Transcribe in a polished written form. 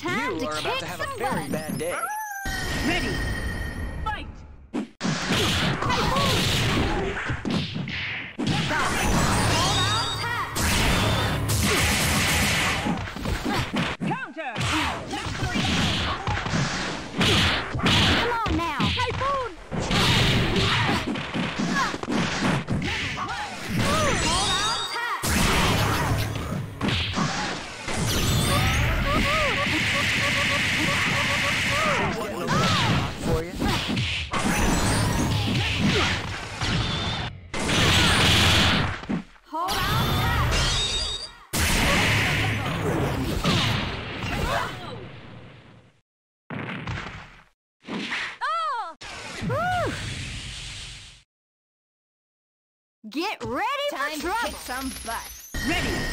Time You to are kick about to have a some very butt. bad day. Ready. Fight. Counter. Come on now. Typhoon. For you. Hold on tight. Get ready Time for to trouble. kick some butt. Ready.